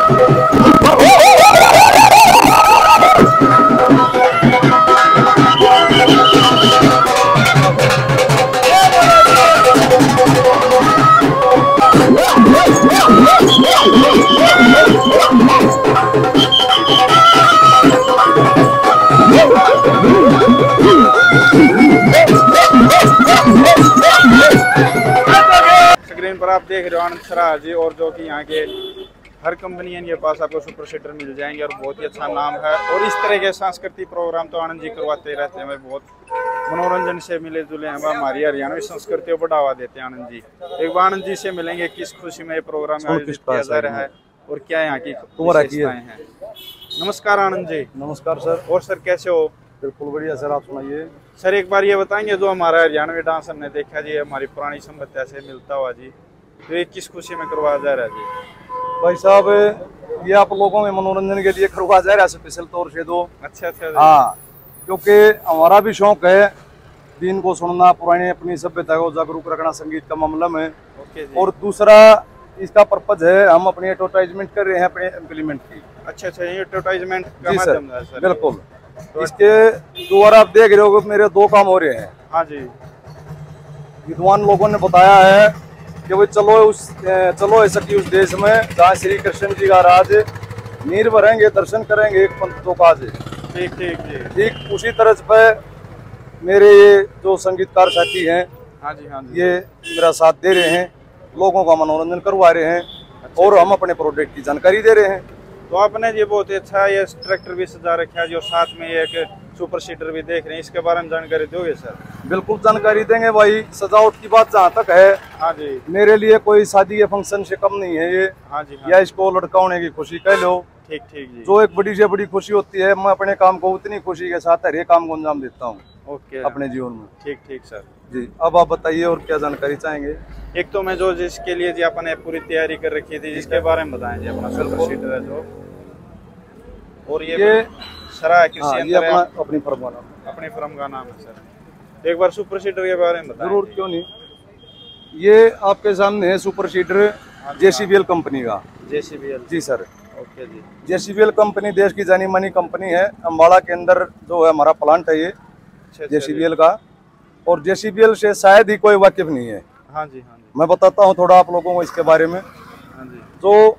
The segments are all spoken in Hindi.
स्क्रीन पर आप देख रहे हो आनंद सराज जी, और जो कि यहाँ के हर कंपनी है, इनके पास आपको सुपर सीटर मिल जाएंगे और बहुत ही अच्छा नाम है। और इस तरह के सांस्कृतिक प्रोग्राम तो आनंद जी करवाते रहते हैं, वे बहुत मनोरंजन से मिले जुले हैं, वह हमारी हरियाणवी संस्कृति को बढ़ावा देते हैं। आनंद जी, एक बार आनंद जी से मिलेंगे, किस खुशी में ये प्रोग्राम आयोजित किया जा रहा है और क्या यहाँ की विशेषताएं हैं। नमस्कार आनंद जी। नमस्कार सर। और सर कैसे हो? बिल्कुल बढ़िया सर, आप सुनाइए। सर एक बार ये बताएंगे, जो हमारा हरियाणवी डांस हमने देखा जी, हमारी पुरानी संपत्तियों से मिलता हुआ जी, तो ये किस खुशी में करवाया जा रहा है जी? भाई साहब, ये आप लोगों में मनोरंजन के लिए करवाया जा रहा है स्पेशल तौर से। तो अच्छा। हाँ, क्योंकि हमारा भी शौक है दिन को सुनना, पुरानी अपनी सभ्यता को जागरूक रखना संगीत का मामला में। और दूसरा इसका पर्पज है, हम अपनी एडवर्टाइजमेंट कर रहे हैं अपने इम्प्लीमेंट की। अच्छा, ये एडवर्टाइजमेंट का माध्यम है सर। बिल्कुल, तो इसके द्वारा आप देख रहे हो मेरे दो काम हो रहे हैं। हाँ जी। विद्वान लोगों ने बताया है कि वो चलो ऐसा कि उस देश में जहाँ श्री कृष्ण जी का राज, नीर भरेंगे दर्शन करेंगे एक पंथ तो काज। ठीक उसी तरह पे मेरे ये जो संगीतकार साथी हैं, हाँ जी, ये मेरा साथ दे रहे हैं, लोगों का मनोरंजन करवा रहे हैं। अच्छा, और हम अपने प्रोडक्ट की जानकारी दे रहे हैं। तो आपने ये बहुत अच्छा ये ट्रैक्टर भी सजा रखा है, जो साथ में एक सुपर सीटर भी देख रहे हैं, इसके बारे में जानकारी दोगे सर? बिल्कुल जानकारी देंगे भाई। सजावट की बात जहाँ तक है, हाँ जी, मेरे लिए कोई शादी के फंक्शन से कम नहीं है ये। हाँ जी, या इसको लड़काने की खुशी कह लो। ठीक जी। जो एक बड़ी से बड़ी खुशी होती है, मैं अपने काम को उतनी खुशी के साथ हर एक काम को अंजाम देता हूँ। ओके, अपने जीवन में। ठीक सर जी। अब आप बताइए और क्या जानकारी चाहेंगे? एक तो मैं जो जिसके लिए जी आपने पूरी तैयारी कर रखी थी, जिसके बारे में बताएं जी, अपना सुपर सीटर है जो, और ये सरा कृषि अपनी फर्म का नाम है सर। एक बार सुपर सीटर के बारे में बताएं। जरूर, क्यों नहीं। ये आपके सामने है सुपर सीटर JCBL कंपनी का। JCBL जी सर। ओके जी। JCBL कंपनी देश की जानी मानी कंपनी है। अम्बाड़ा के अंदर जो है हमारा प्लांट है ये JCBL का। और JCBL से शायद ही कोई वाकिफ नहीं है। हाँ जी। मैं बताता हूँ थोड़ा आप लोगों को इसके बारे में। हाँ जी। जो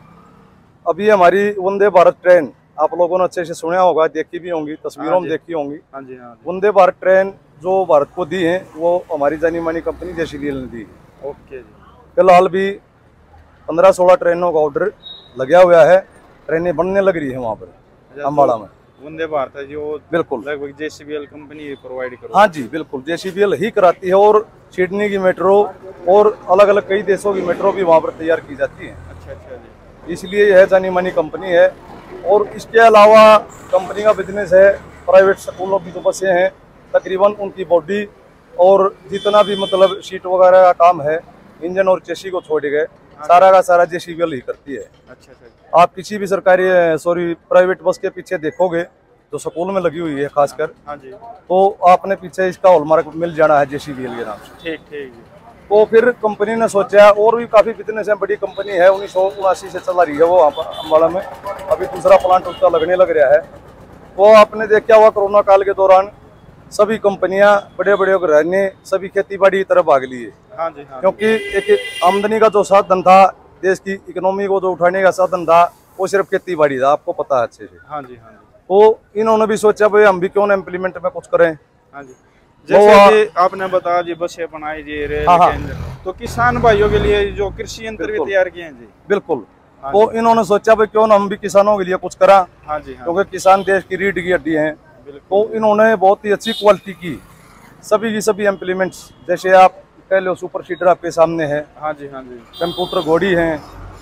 अभी हमारी वंदे भारत ट्रेन, आप लोगों ने अच्छे से सुना होगा, देखी भी होंगी, तस्वीरों में देखी होंगी। हाँ जी। वंदे भारत ट्रेन जो भारत को दी है, वो हमारी जानी मानी कंपनी JCBL ने दी। ओके जी। फिलहाल भी 15-16 ट्रेनों का ऑर्डर लगा हुआ है, ट्रेनें बनने लग रही है वहाँ पर अम्बाड़ा में। वंदे भारत है जो बिल्कुल लगभग JCBL कंपनी प्रोवाइड करती है। हाँ जी बिल्कुल, JCBL ही कराती है। और सिडनी की मेट्रो और अलग अलग कई देशों की मेट्रो भी वहाँ पर तैयार की जाती है। अच्छा जी। इसलिए यह जानी मानी कंपनी है। और इसके अलावा कंपनी का बिजनेस है, प्राइवेट स्कूलों की जो बसें हैं, तकरीबन उनकी बॉडी और जितना भी मतलब सीट वगैरह का काम है, इंजन और चेसी को छोड़ गए, सारा का सारा JCBL ही करती है। अच्छा। आप किसी भी प्राइवेट बस के पीछे देखोगे जो स्कूल में लगी हुई है खासकर, हाँ जी, तो आपने पीछे इसका हॉलमार्क मिल जाना है JCBL के नाम से। ठीक। तो फिर कंपनी ने सोचा, और भी काफी बिजनेस है, बड़ी कंपनी है, 1979 से चला रही है वो वहाँ पर अम्बाड़ा में। अभी दूसरा प्लांट उसका लगने लग रहा है। तो आपने देखा हुआ कोरोना काल के दौरान सभी कंपनियां बड़े बड़े घराने सभी खेती बाड़ी की तरफ भाग लिए। हाँ जी। क्योंकि एक आमदनी का जो साधन था, देश की इकोनॉमी को जो उठाने का साधन था, वो सिर्फ खेती बाड़ी था, आपको पता है अच्छे से। हाँ जी। तो इन्होंने भी सोचा भाई हम भी क्यों ना इम्प्लीमेंट में कुछ करें। हाँ जी। जैसे आपने बताया जी, बसें बनाई जी, रेल केंद्र, तो किसान भाइयों के लिए जो कृषि यंत्र भी तैयार किए हैं जी। बिल्कुल। तो इन्होंने सोचा भाई क्यों ना हम भी किसानों के लिए कुछ करा। हाँ जी। क्योंकि किसान देश की रीढ़ की हड्डी है। तो इन्होंने बहुत ही अच्छी क्वालिटी की सभी की सभी इम्प्लीमेंट्स, जैसे आप कह लो सुपर सीटर आपके सामने है। हाँ जी। कंप्यूटर घोड़ी है।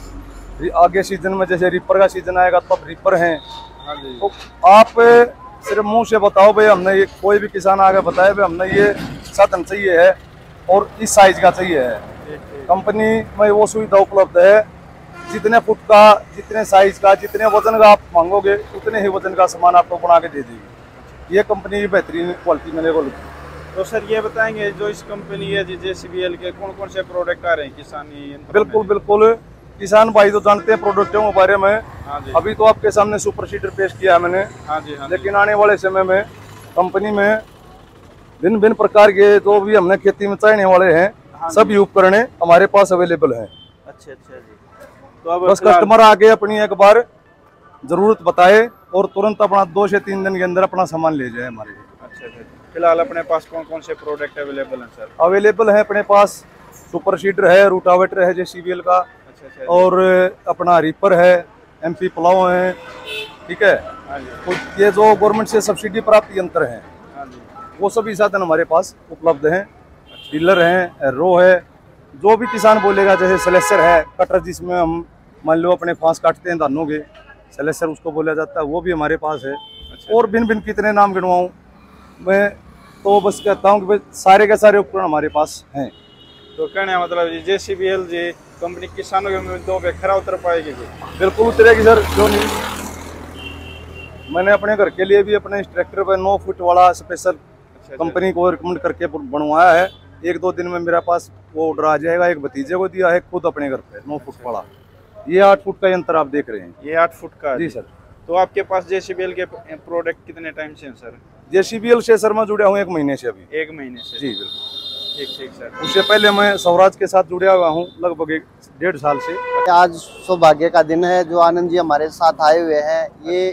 आगे सीजन में जैसे रिपर का सीजन आएगा तब रिपर है। हाँ जी। तो आप सिर्फ मुंह से बताओ भाई, हमने ये कोई भी किसान आगे बताए भाई हमने ये साधन चाहिए है और इस साइज का चाहिए है। कंपनी में वो सुविधा उपलब्ध है, जितने फुट का, जितने साइज का, जितने वजन का आप मांगोगे उतने ही वजन का सामान आपको बना के दे देगी। ये कंपनी की बेहतरीन क्वालिटी मेरे को लगी। तो सर ये बताएंगे जो इस कंपनी है JCBL के कौन कौन से प्रोडक्ट आ रहे हैं किसानी? बिल्कुल। किसान भाई तो जानते हैं प्रोडक्टों के बारे में। हाँ जी। अभी तो आपके सामने सुपर सीडर पेश किया है मैंने। हाँ जी, हाँ जी। लेकिन आने वाले समय में कंपनी में भिन्न भिन्न प्रकार के जो भी हमने खेती में चाहने वाले हैं, हाँ सभी उपकरण हमारे पास अवेलेबल हैं। अच्छा अच्छा जी। तो अब बस कस्टमर आके अपनी एक बार जरूरत बताए और तुरंत अपना 2 से 3 दिन के अंदर अपना सामान ले जाए हमारे। अच्छा अच्छा। फिलहाल अपने पास कौन कौन से प्रोडक्ट अवेलेबल हैं सर? अवेलेबल है अपने पास सुपर सीडर है, रूटावेटर है JCBL का, अच्छा अच्छा। और अपना रीपर है, MP प्लाव है, ठीक है। हाँ जी। तो ये जो गवर्नमेंट से सब्सिडी प्राप्त यंत्र हैं, हाँ जी। वो सभी साधन हमारे पास उपलब्ध हैं। टिलर है, एरो है, जो भी किसान बोलेगा, जैसे स्लेसर है, कटर जिसमें हम मान लो अपने फांस काटते हैं धानों के, स्लेसर उसको बोला जाता है, वो भी हमारे पास है। अच्छा। और भिन्न भिन्न कितने नाम गिनवाऊँ मैं, तो बस कहता हूँ कि भाई सारे के सारे उपकरण हमारे पास हैं। तो कहने का मतलब जी JCBL जी कंपनी किसानों के मुद्दों पे खरा उतर पाएगी जी? बिल्कुल उतरेगी सर, क्यों नहीं। मैंने अपने घर के लिए भी अपने इस ट्रैक्टर पर 9 फुट वाला स्पेशल कंपनी को रिकमेंड करके बनवाया है। 1-2 दिन में मेरे पास वो ऑर्डर आ जाएगा। एक भतीजे को दिया है, खुद अपने घर पे 9 फुट वाला। ये 8 फुट का यंत्र आप देख रहे हैं। ये 8 फुट का जी सर। तो आपके पास JCBL के प्रोडक्ट कितने टाइम से हैं सर? JCBL से सर मैं जुड़ा हूँ 1 महीने से अभी। 1 महीने से? जी बिल्कुल। ठीक ठीक सर। उससे पहले मैं स्वराज के साथ जुड़ा हुआ हूँ लगभग 1-1.5 साल से। आज सौभाग्य का दिन है जो आनंद जी हमारे साथ आए हुए हैं। ये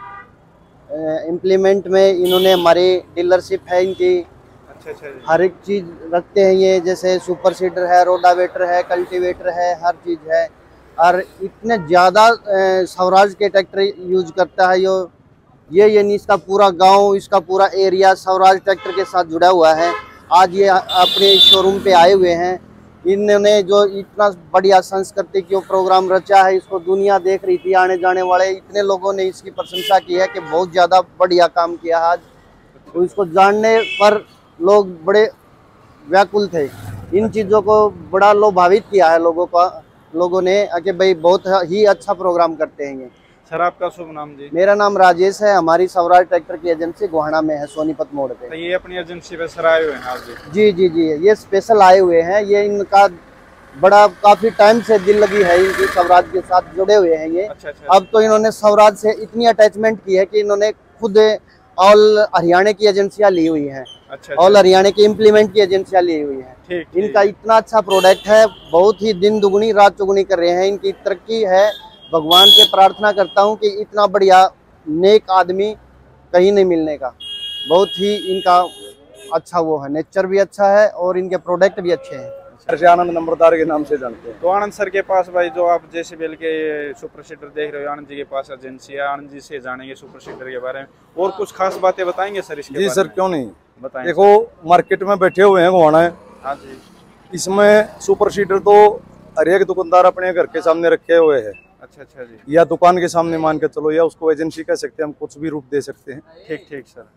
इम्प्लीमेंट में इन्होंने हमारी डीलरशिप है इनकी। अच्छा अच्छा जी। हर एक चीज़ रखते हैं ये, जैसे सुपर सीडर है, रोडावेटर है, कल्टीवेटर है, हर चीज़ है। और इतने ज़्यादा स्वराज के ट्रैक्टर यूज करता है ये यानी इसका पूरा गांव, इसका पूरा एरिया स्वराज ट्रैक्टर के साथ जुड़ा हुआ है। आज ये अपने शोरूम पे आए हुए हैं। इन्होंने जो इतना बढ़िया संस्कृति क्यों प्रोग्राम रचा है, इसको दुनिया देख रही थी, आने जाने वाले इतने लोगों ने इसकी प्रशंसा की है कि बहुत ज़्यादा बढ़िया काम किया आज। तो इसको जानने पर लोग बड़े व्याकुल थे। इन चीज़ों को बड़ा लोभावित किया है लोगों ने कि भाई बहुत ही अच्छा प्रोग्राम करते हैं ये। सर आपका शुभ नाम जी? मेरा नाम राजेश है। हमारी स्वराज ट्रैक्टर की एजेंसी गोहाना में है, सोनीपत मोड़ पे। तो ये अपनी एजेंसी पे सर आए हुए हैं आप जी? जी जी जी, ये स्पेशल आए हुए हैं। ये इनका बड़ा काफी टाइम से दिल लगी है इनकी, स्वराज के साथ जुड़े हुए हैं ये। अच्छा अच्छा। अब तो इन्होंने स्वराज से इतनी अटैचमेंट की है कि इन्होंने खुद ऑल हरियाणा की एजेंसियां ली हुई हैं। अच्छा। ऑल हरियाणा की इम्प्लीमेंट की एजेंसियां ली हुई हैं। ठीक। इनका इतना अच्छा प्रोडक्ट है, बहुत ही दिन दुगुनी रात चौगुनी कर रहे हैं। इनकी तरक्की है। भगवान से प्रार्थना करता हूं कि इतना बढ़िया नेक आदमी कहीं नहीं मिलने का। बहुत ही इनका अच्छा वो है, नेचर भी अच्छा है और इनके प्रोडक्ट भी अच्छे हैं। आनंद नंबरदार के नाम से जानते हैं। तो आनंद सर के पास भाई जो आप JCBL के सुपर सीडर देख रहे हो, आनंद जी के पास एजेंसी है। आनंद जी से जानेंगे सुपर सीडर के बारे में और कुछ खास बातें बताएंगे सर इसके? जी सर, क्यों नहीं बताएं। देखो मार्केट में बैठे हुए हैं गोहाना है। हाँ जी। इसमें सुपर सीडर तो हर एक दुकानदार अपने घर के सामने रखे हुए हैं। अच्छा अच्छा जी। या दुकान के सामने मान के चलो, या उसको एजेंसी कह सकते हैं, हम कुछ भी रूप दे सकते हैं। ठीक ठीक सर।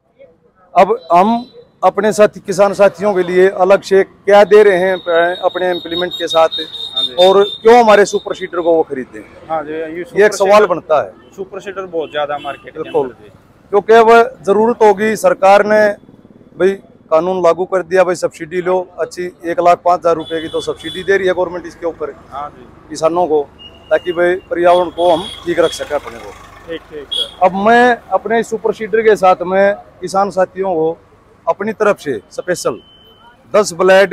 अब हम अपने साथी किसान साथियों के लिए अलग से क्या दे रहे हैं अपने इम्प्लीमेंट के साथ, और क्यों हमारे सुपर सीडर को वो खरीदते हैं? हाँ जी, ये एक सवाल बनता है। सुपर सीडर बहुत ज्यादा मार्केट के बिल्कुल, अंदर जी। क्योंकि अब जरूरत होगी। सरकार ने भाई कानून लागू कर दिया, भाई सब्सिडी लो अच्छी, 1,05,000 रुपए की तो सब्सिडी दे रही है गवर्नमेंट इसके ऊपर। हाँ जी। किसानों को, ताकि भाई पर्यावरण को हम ठीक रख सके अपने को। ठीक ठीक सर। अब मैं अपने सुपर सीडर के साथ में किसान साथियों को अपनी तरफ से स्पेशल 10 ब्लेड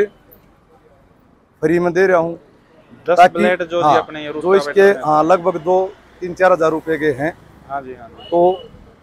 फ्री में दे रहा हूँ। 10 ब्लेड जो जी अपने जो इसके लगभग 2-3-4 हज़ार रुपए के हैं। हाँ जी हाँ जी। तो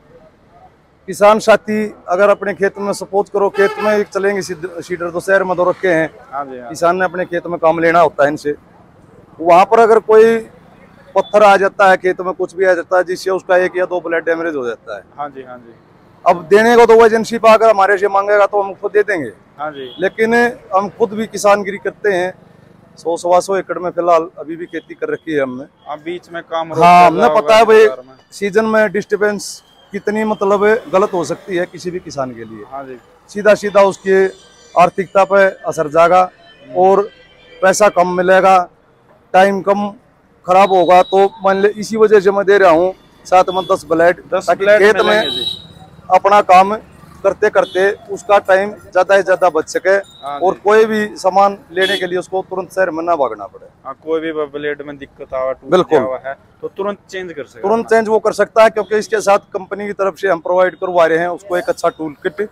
किसान साथी अगर अपने खेत में सपोज करो, खेत में चलेंगे सीडर तो शहर में तो रखे हैं। हाँ जी हाँ। किसान ने अपने खेत में काम लेना होता है इनसे, वहां पर अगर कोई पत्थर आ जाता है खेत में, कुछ भी आ जाता है जिससे उसका 1 या 2 ब्लेड डैमेज हो जाता है। हाँ जी हाँ जी। अब देने को तो वो एजेंसी पर अगर हमारे से मांगेगा तो हम खुद दे देंगे। हाँ जी। लेकिन हम खुद भी किसानगिरी करते हैं। 100-125 एकड़ में फिलहाल अभी भी खेती कर रखी है हमने। अब बीच में काम हाँ, हमने पता है भाई सीजन में डिस्टर्बेंस कितनी मतलब गलत हो सकती है किसी भी किसान के लिए। हाँ जी। सीधा सीधा उसकी आर्थिकता पे असर जाएगा और पैसा कम मिलेगा, टाइम कम खराब होगा। तो मान ले इसी वजह से मैं दे रहा हूँ साथ में 10 ब्लेड, ताकि खेत में अपना काम करते करते उसका टाइम ज्यादा से ज्यादा बच सके और कोई भी सामान लेने के लिए उसको तुरंत शहर में ना भागना पड़े। कोई भी ब्लेड में दिक्कत आवा, टूट बिल्कुल गया हुआ है तो तुरंत चेंज कर सकते, तुरंत चेंज वो कर सकता है, क्योंकि इसके साथ कंपनी की तरफ से हम प्रोवाइड करवा रहे हैं उसको एक अच्छा टूल किट।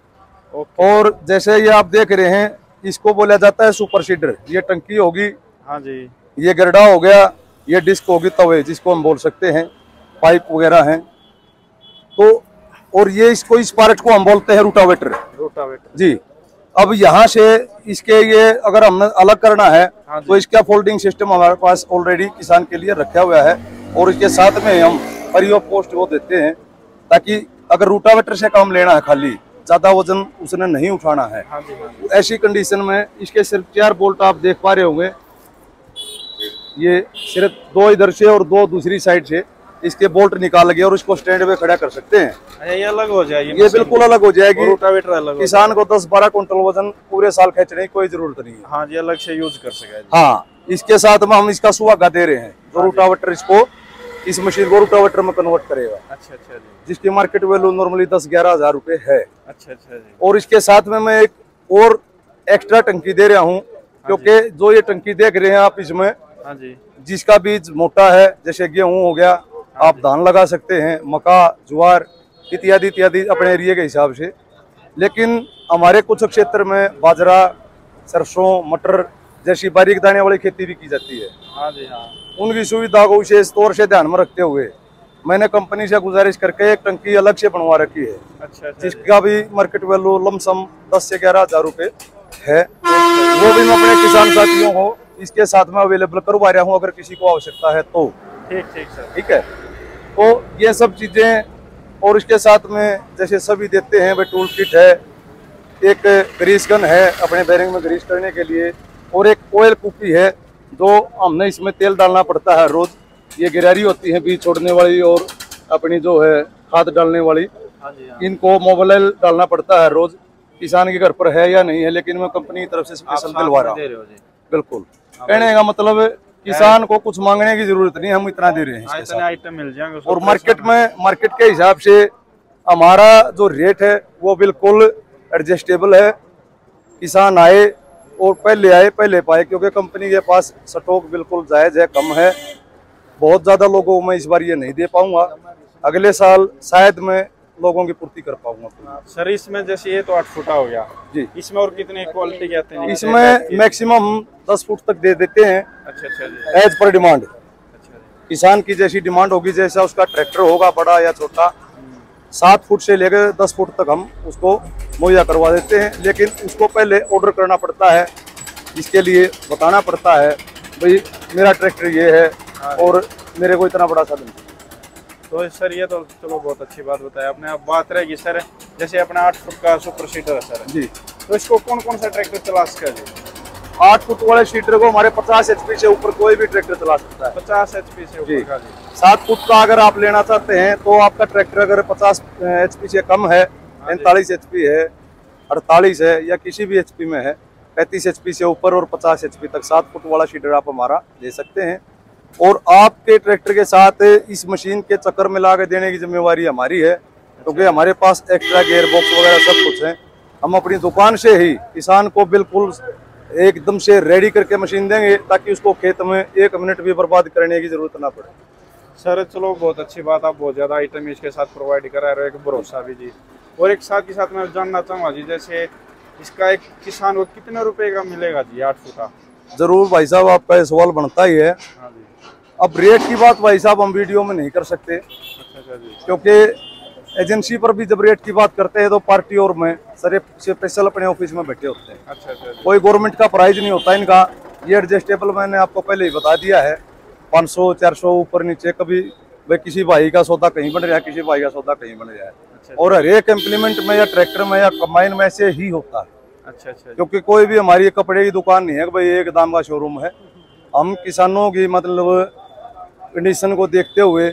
और जैसे ये आप देख रहे हैं, इसको बोला जाता है सुपर सीडर। ये टंकी होगी, हाँ जी, ये गड्ढा हो गया, ये डिस्क होगी, तवे जिसको हम बोल सकते हैं, पाइप वगैरह हैं। तो और ये इसको, इस पार्ट को हम बोलते हैं रोटावेटर। रोटावेटर जी। अब यहाँ से इसके ये अगर हमने अलग करना है तो इसका फोल्डिंग सिस्टम हमारे पास ऑलरेडी किसान के लिए रखा हुआ है, और इसके साथ में हम फ्री ऑफ कॉस्ट वो देते हैं, ताकि अगर रोटावेटर से काम लेना है, खाली ज्यादा वजन उसने नहीं उठाना है, ऐसी कंडीशन में इसके सिर्फ 4 बोल्ट आप देख पा रहे होंगे। ये सिर्फ 2 इधर से और 2 दूसरी साइड से इसके बोल्ट निकाल गए और इसको स्टैंड पे खड़ा कर सकते हैं। ये अलग हो जाएगी, ये बिल्कुल अलग हो जाएगी। रोटावेटर अलग, किसान को 10-12 कुंटल वजन पूरे साल खींचने की कोई जरूरत नहीं है। हाँ जी, अलग से यूज कर सके। हाँ, इसके साथ में हम इसका सुहागा दे रहे हैं, जो रोटावेटर इसको, इस मशीन को रोटावेटर में कन्वर्ट करेगा। अच्छा अच्छा जी। जिसकी मार्केट वैल्यू नॉर्मली 10-11 हजार रुपए है। अच्छा अच्छा जी। और इसके साथ में मैं एक और एक्स्ट्रा टंकी दे रहा हूँ, क्योंकि जो ये टंकी देख रहे हैं आप इसमें, हाँ जी, जिसका बीज मोटा है, जैसे गेहूं हो गया, आप धान लगा सकते हैं, मक्का, ज्वार इत्यादि इत्यादि अपने एरिया के हिसाब से। लेकिन हमारे कुछ क्षेत्र में बाजरा, सरसों, मटर जैसी बारीक दाने वाली खेती भी की जाती है। हाँ जी, हाँ। उनकी सुविधा को विशेष तौर से ध्यान में रखते हुए मैंने कंपनी से गुजारिश करके एक टंकी अलग से बनवा रखी है। अच्छा, जिसका भी मार्केट वैल्यू लमसम 10 से 11 हजार रुपए है। वो भी मैं अपने किसान साथियों को इसके साथ में अवेलेबल करवा रहा हूँ, अगर किसी को आवश्यकता है तो। ठीक ठीक सर, ठीक है। तो ये सब चीजें, और इसके साथ में जैसे सभी देते हैं, वे टूल किट है, एक ग्रीस गन है अपने बेरिंग में ग्रीस करने के लिए, और एक ऑयल कुपी है जो हमने इसमें तेल डालना पड़ता है रोज। ये गिरारी होती है बीज छोड़ने वाली और अपनी जो है खाद डालने वाली। हाँ जी, हाँ। इनको मोबाइल डालना पड़ता है रोज। किसान के घर पर है या नहीं है, लेकिन मैं कंपनी की तरफ से स्पेशल दिलवा रहा हूँ। बिल्कुल, कहने का मतलब किसान को कुछ मांगने की जरूरत नहीं, हम इतना दे रहे हैं। इतने आइटम मिल जाएंगे। और मार्केट के हिसाब से हमारा जो रेट है वो बिल्कुल एडजस्टेबल है। किसान आए और पहले पाए, क्योंकि कंपनी के पास स्टॉक बिल्कुल जायज है, कम है। बहुत ज्यादा लोगों को मैं इस बार ये नहीं दे पाऊंगा, अगले साल शायद मैं लोगों की पूर्ति कर पाऊंगा। सर इसमें जैसे ये तो 8 फुटा हो गया जी, इसमें और कितने क्वालिटी के आते हैं? इसमें मैक्सिमम 10 फुट तक दे देते हैं। अच्छा अच्छा जी। एज पर डिमांड, अच्छा, किसान की जैसी डिमांड होगी, जैसा उसका ट्रैक्टर होगा बड़ा या छोटा, 7 फुट से लेकर 10 फुट तक हम उसको मुहैया करवा देते हैं। लेकिन उसको पहले ऑर्डर करना पड़ता है, इसके लिए बताना पड़ता है भाई मेरा ट्रैक्टर ये है और मेरे को इतना बड़ा साधन। तो सर ये तो चलो बहुत अच्छी बात बताया आपने। अब बात रहेगी सर, जैसे अपना 8 फुट का सुपर सीटर है सर जी, तो इसको कौन कौन सा ट्रैक्टर चला सकता है? 8 फुट वाले सीटर को हमारे 50 HP से ऊपर कोई भी ट्रैक्टर चला सकता है। 50 HP से ऊपर का जी। 7 फुट का अगर आप लेना चाहते हैं तो आपका ट्रैक्टर अगर 50 HP से कम है, 45 HP है, 48 है, या किसी भी HP में है, 35 HP से ऊपर और 50 HP तक 7 फुट वाला सीटर आप हमारा ले सकते हैं। और आपके ट्रैक्टर के साथ इस मशीन के चक्कर में ला के देने की जिम्मेवारी हमारी है, क्योंकि हमारे पास एक्स्ट्रा गियर बॉक्स वगैरह सब कुछ है। हम अपनी दुकान से ही किसान को बिल्कुल एकदम से रेडी करके मशीन देंगे, ताकि उसको खेत में 1 मिनट भी बर्बाद करने की जरूरत ना पड़े। सर चलो बहुत अच्छी बात, आप बहुत ज्यादा आइटम इसके साथ प्रोवाइड करा रहे हो, एक भरोसा भी जी। और एक साथ ही साथ मैं जानना चाहूँगा जी, जैसे इसका एक किसान को कितने रुपए का मिलेगा जी 8 फुटा? जरूर भाई साहब, आपका ये सवाल बनता ही है। हाँ जी। अब रेट की बात भाई साहब हम वीडियो में नहीं कर सकते, अच्छा जी, क्योंकि एजेंसी पर भी जब रेट की बात करते हैं तो पार्टी और मैं सर स्पेशल अपने ऑफिस में बैठे होते हैं। अच्छा अच्छा जी। कोई गवर्नमेंट का प्राइस नहीं होता इनका, ये एडजस्टेबल मैंने आपको पहले ही बता दिया है। 500-400 ऊपर नीचे, कभी भाई किसी भाई का सौदा कहीं बन रहा है, किसी भाई का सौदा कहीं बन रहा है। अच्छा, और हर एक इम्प्लीमेंट में या ट्रैक्टर में या कंबाइन में से ही होता है। अच्छा अच्छा, क्योंकि कोई भी हमारी कपड़े की दुकान नहीं है कि भाई एक दाम का शोरूम है। हम किसानों की मतलब कंडीशन को देखते हुए,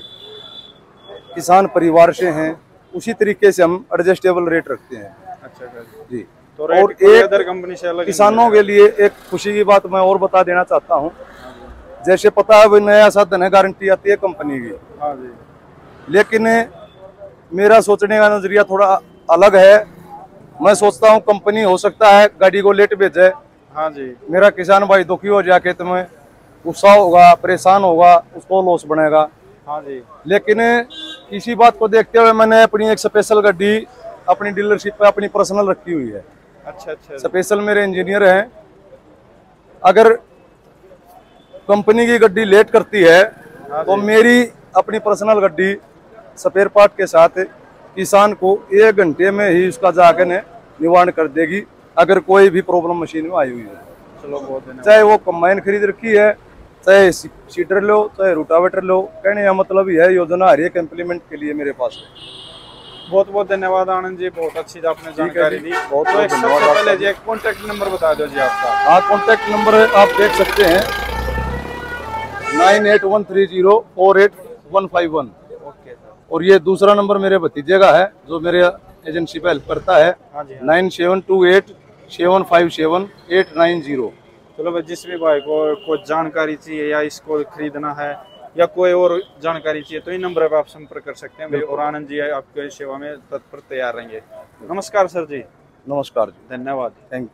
किसान परिवार से हैं, उसी तरीके से हम एडजस्टेबल रेट रखते हैं। अच्छा जी। तो और एक अदर कंपनी से अलग किसानों के लिए एक खुशी की बात मैं और बता देना चाहता हूँ। जैसे पता है भाई नया साधन है, गारंटी आती है कंपनी की। हाँ जी। लेकिन मेरा सोचने का नजरिया थोड़ा अलग है। मैं सोचता हूँ कंपनी हो सकता है गाड़ी को लेट भेजे। हाँ जी। मेरा किसान भाई दुखी हो जाए, खेत में गुस्सा होगा, परेशान होगा, उसको लॉस बनेगा। हाँ जी। लेकिन इसी बात को देखते हुए मैंने अपनी एक स्पेशल गाड़ी अपनी डीलरशिप पे अपनी पर्सनल रखी हुई है। अच्छा अच्छा। स्पेशल मेरे इंजीनियर हैं। अगर कंपनी की गाड़ी लेट करती है तो मेरी अपनी पर्सनल गाड़ी स्पेयर पार्ट के साथ किसान को 1 घंटे में ही उसका जाकर निवारण कर देगी, अगर कोई भी प्रॉब्लम मशीन में आई हुई है। चलो बहुत धन्यवाद। चाहे वो कंबाइन खरीद रखी है, चाहे सीडर लो, चाहे रोटावेटर लो, कहने का मतलब यह योजना हर एक इम्प्लीमेंट के लिए मेरे पास है। बहुत बहुत धन्यवाद आनंद जी, बहुत अच्छी आपने जानकारी दी। बहुत तो बहुत सबसे धन्यवाद पहले जी एक कॉन्टेक्ट नंबर बता दो जी आपका। हाँ, कॉन्टेक्ट नंबर आप देख सकते हैं 9813048151। Okay sir. और ये दूसरा नंबर मेरे भतीजे का है जो मेरे एजेंसी पे हेल्प करता है। हाँ जी। 9728757890। चलो भाई, जिस भी भाई को कुछ जानकारी चाहिए या इसको खरीदना है या कोई और जानकारी चाहिए तो इन नंबर पर आप संपर्क कर सकते हैं भाई, और आनंद जी आपकी सेवा में तत्पर तैयार रहेंगे। नमस्कार सर जी। नमस्कार जी, धन्यवाद। Thank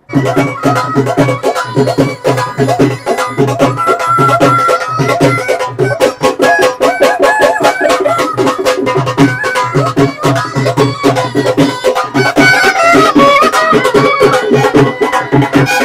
you.